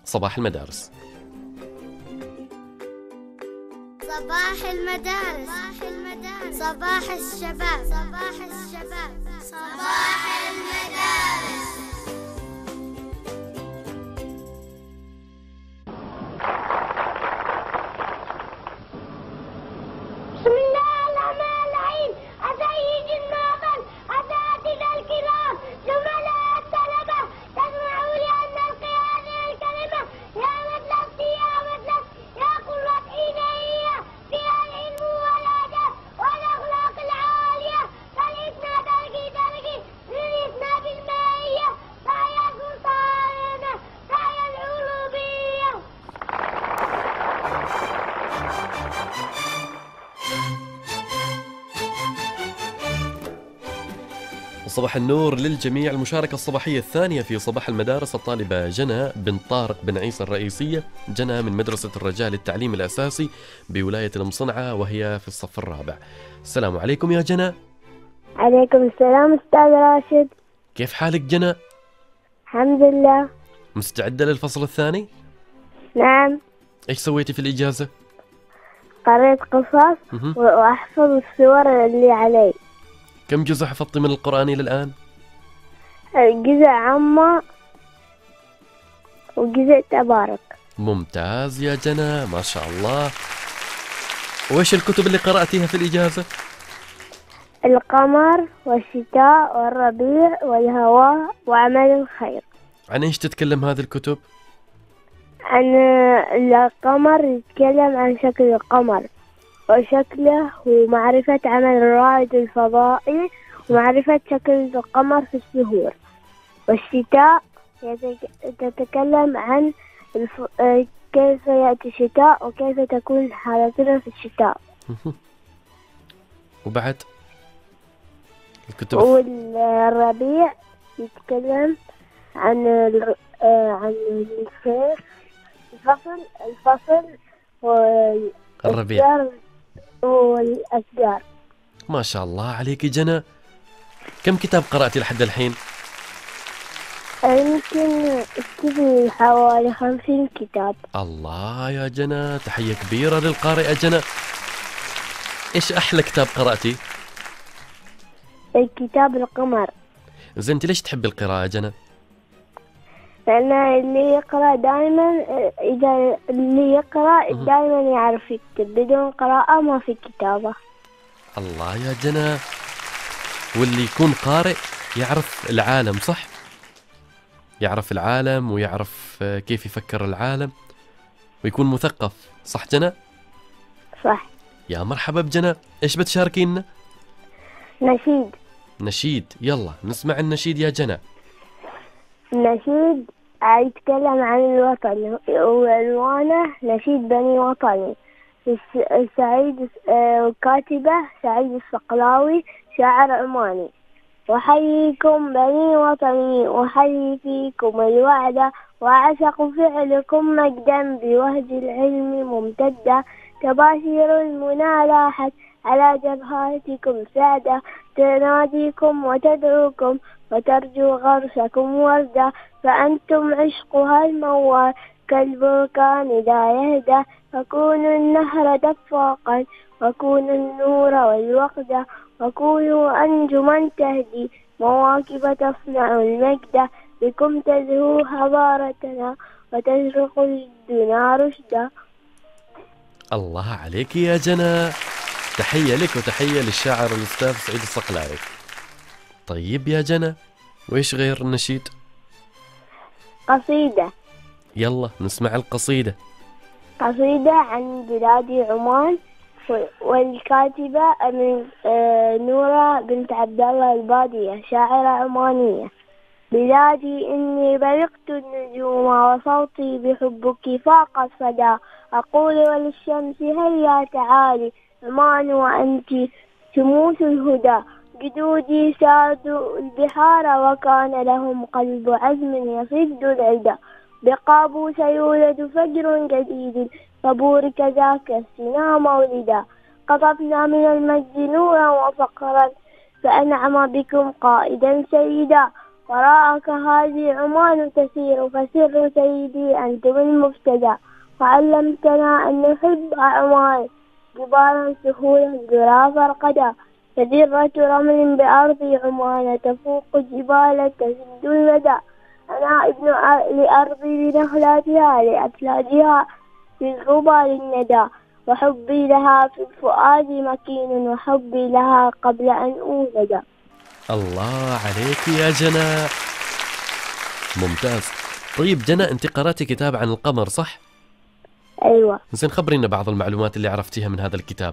صباح المدارس. صباح المدارس. صباح الشباب. صباح المدارس. بسم الله الرحمن الرحيم. أسيد الناظر، أساتذة الكرام، زملاء الطلبة، تسمعوا لأن القيادة الكلمة يا مدرس يا مدرس يا قرة عيني فيها العلم والأدب والأخلاق العالية، فليتنا درجي ليتنا بالمائية فهي سلطاننا فهي العروبية. صباح النور للجميع. المشاركة الصباحية الثانية في صباح المدارس الطالبة جنى بن طارق بن عيسى الرئيسية. جنى من مدرسة الرجاء للتعليم الأساسي بولاية المصنعة وهي في الصف الرابع. السلام عليكم يا جنى. عليكم السلام أستاذ راشد. كيف حالك جنى؟ الحمد لله. مستعدة للفصل الثاني؟ نعم. إيش سويتي في الإجازة؟ قريت قصص وأحفظ السور اللي علي. كم جزء حفظتي من القرآن إلى الآن؟ جزء عامة وجزء تبارك. ممتاز يا جنى، ما شاء الله. وإيش الكتب اللي قرأتيها في الإجازة؟ القمر والشتاء والربيع والهواء وعمل الخير. عن إيش تتكلم هذه الكتب؟ عن القمر، يتكلم عن شكل القمر وشكله ومعرفة عمل الرائد الفضائي ومعرفة شكل القمر في الشهور. والشتاء تتكلم عن كيف يأتي الشتاء وكيف تكون حالتنا في الشتاء. وبعد الكتب. والربيع يتكلم عن الصيف، الفصل الربيع والأشجار. ما شاء الله عليك جنى. كم كتاب قرأتي لحد الحين؟ يمكن اكتبي حوالي 50 كتاب. الله يا جنى، تحية كبيرة للقارئة جنى. إيش أحلى كتاب قرأتي؟ كتاب القمر. زين، أنت ليش تحب القراءة جنى؟ لأن اللي يقرأ دائما، إذا اللي يقرأ دائما يعرف يكتب، بدون قراءة ما في كتابة. الله يا جنى، واللي يكون قارئ يعرف العالم، صح؟ يعرف العالم ويعرف كيف يفكر العالم ويكون مثقف، صح جنى؟ صح. يا مرحبا بجنى. إيش بتشاركينا؟ نشيد. نشيد، يلا نسمع النشيد يا جنى. النشيد يتكلم عن الوطن وعنوانه نشيد بني وطني. سعيد، كاتبة سعيد الصقلاوي، شاعر عماني. وحييكم بني وطني وحيي فيكم الوعدة، وعشق فعلكم مجدا بوهج العلم ممتدة. تباشير المنى لاحت على جبهاتكم سعدة، تناديكم وتدعوكم وترجو غرسكم وردة. فأنتم عشقها الموال كالبركان لا يهدى، فكونوا النهر دفاقا وكونوا النور والوقدة، وكونوا أنجما تهدي مواكب تصنع المجد. بكم تزهو حضارتنا وتشرق الدنا رشدا. الله عليك يا جنى، تحية لك وتحية للشاعر الأستاذ سعيد الصقلاوي. طيب يا جنى، وإيش غير النشيد؟ قصيدة. يلا نسمع القصيدة. قصيدة عن بلاد عمان، والكاتبة من نورة بنت عبد الله البادية، شاعرة عمانية. بلادي إني برقت النجوم وصوتي بحبك فاق الصدى، أقول وللشمس هيا تعالي عمان وأنت شموس الهدى. جدودي سادوا البحار وكان لهم قلب عزم يصد العدا، بقابوس يولد فجر جديد فبورك ذاك السنا مولدا. قطفنا من المجد نورا وفقرا فأنعم بكم قائدا سيدا، وراءك هذه عمان تسير، فسر سيدي أنت بالمبتدأ. وعلمتنا أن نحب عمان، جبالا سهولا ذرا فرقدا، فذرة رمل بأرض عمان تفوق الجبال تسد المدى. أنا ابن لأرضي بنخلاتها لأفلادها بالربى للندى، وحبي لها في الفؤاد مكين، وحبي لها قبل أن أولد. الله عليك يا جنى، ممتاز. طيب جنى، أنت قرأتي كتاب عن القمر صح؟ أيوة. زين خبرينا بعض المعلومات اللي عرفتيها من هذا الكتاب.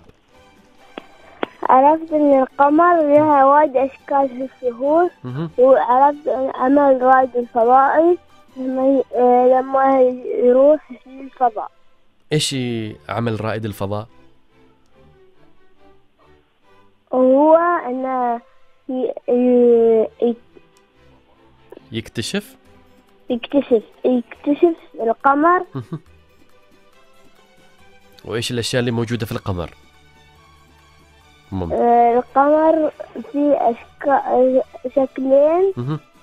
عرفت أن القمر لها وايد أشكال في الشهور، وعرفت أن عمل رائد الفضائي لما يروح في الفضاء. إيش عمل رائد الفضاء؟ وهو أنه يكتشف القمر. وإيش الأشياء اللي موجودة في القمر؟ القمر فيه شكلين،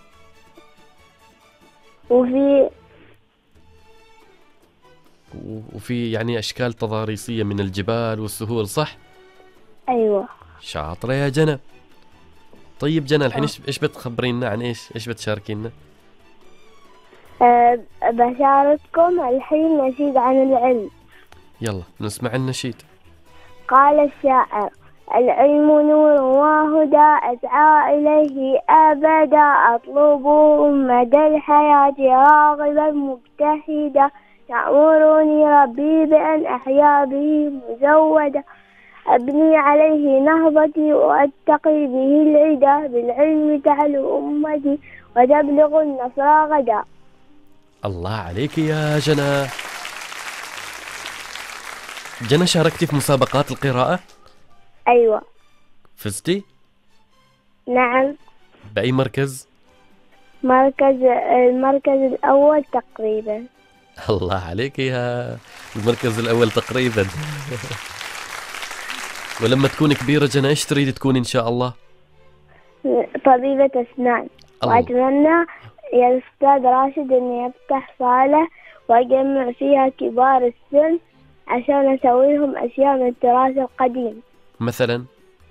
وفي يعني أشكال تضاريسية من الجبال والسهول صح؟ أيوة. شاطرة يا جنى. طيب جنى الحين إيش بتخبرينا عن إيش بتشاركينا؟ بشارككم الحين نشيد عن العلم. يلا نسمع النشيد. قال الشاعر: العلم نور وهدى أسعى إليه أبدا، أطلب مدى الحياة راغبا مجتهدا، يأمرني ربي بأن أحيا به مزودا، أبني عليه نهضتي وأتقي به العدا، بالعلم تعلو أمتي وتبلغ النصر غدا. الله عليك يا جنى. جنى، شاركتي في مسابقات القراءة؟ أيوة. فزتي؟ نعم. بأي مركز؟ المركز الأول تقريبا. الله عليك يا المركز الأول تقريبا. ولما تكون كبيرة جنى إيش تريد تكون إن شاء الله؟ طبيبة أسنان. وأتمنى يا الأستاذ راشد أن يفتح صالة وأجمع فيها كبار السن عشان أسوي لهم أشياء من التراث القديم، مثلا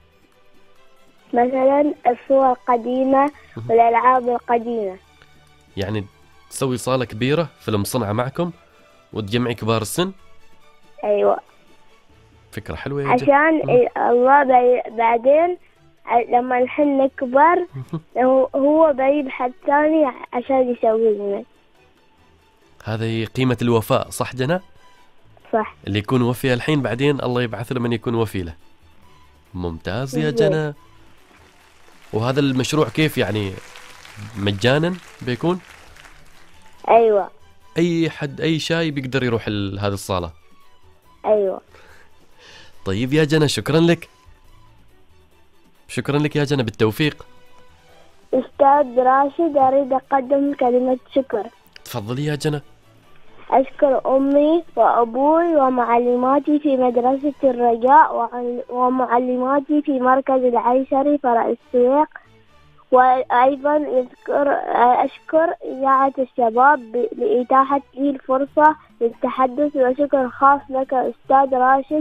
الصور القديمة والألعاب القديمة. يعني تسوي صالة كبيرة في المصنعة معكم وتجمعي كبار السن؟ أيوة. فكرة حلوة يا عشان الله بعدين لما نحن نكبر هو بيجيب حد ثاني عشان يسوي لنا. هذه قيمة الوفاء صح جنى؟ صح. اللي يكون وفي الحين بعدين الله يبعث له من يكون وفي له. ممتاز يا جنى. وهذا المشروع كيف يعني مجانا بيكون؟ أيوة. أي حد أي شاي بيقدر يروح هذه الصالة؟ أيوة. طيب يا جنى شكرا لك. شكرا لك يا جنى، بالتوفيق. أستاذ راشد أريد أقدم كلمة شكر. تفضلي يا جنى. أشكر أمي وأبوي ومعلماتي في مدرسة الرجاء ومعلماتي في مركز العيشري فرع السويق، وأيضا أشكر إذاعة الشباب لإتاحة لي الفرصة للتحدث، وشكر خاص لك أستاذ راشد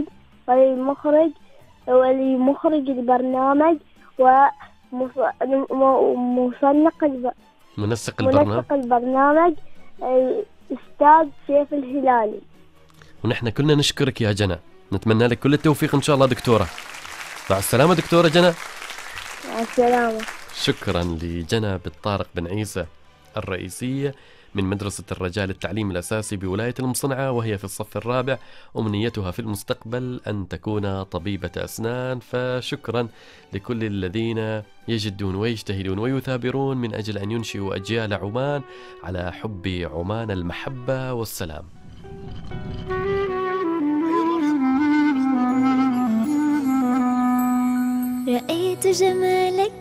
ولمخرج البرنامج منسق البرنامج أستاذ سيف الهلالي. ونحن كلنا نشكرك يا جنى، نتمنى لك كل التوفيق إن شاء الله دكتورة. مع السلامة دكتورة جنى. مع السلامة. شكرا لجنى بالطارق بن عيسى الرئيسية من مدرسة الرجاء للتعليم الأساسي بولاية المصنعة، وهي في الصف الرابع. أمنيتها في المستقبل أن تكون طبيبة أسنان. فشكرا لكل الذين يجدون ويجتهدون ويثابرون من أجل أن ينشئوا أجيال عمان على حب عمان المحبة والسلام. رأيت جمالك،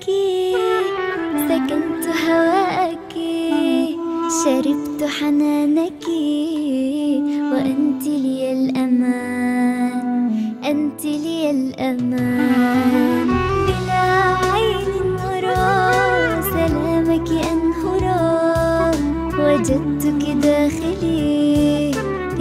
سكنت هواءك، شربت حنانك، وأنت لي الأمان، أنت لي الأمان. بلا عين نرى سلامك أنهار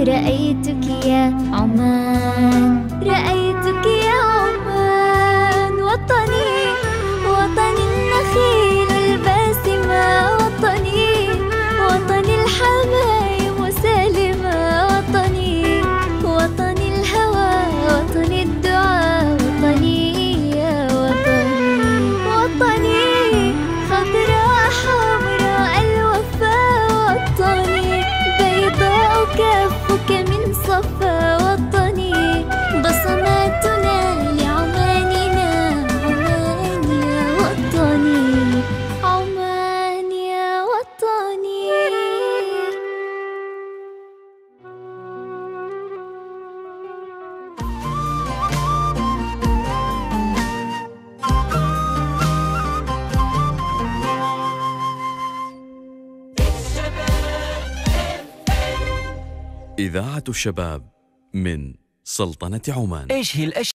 رأيتك يا عمان، رأيتك يا عمان. وطني وطني النخيل الباسمة، وطني وطني الحمايم سالمة، وطني وطني الهوى، وطني الدعاء، وطني يا وطني. وطني خضراء حمراء الوفاء، وطني بيضاء كفك من صفا، وطني بصماتنا لعماننا. عمان يا وطني، عمان يا وطني. إذاعة الشباب من سلطنة عمان. إيش هي الأشياء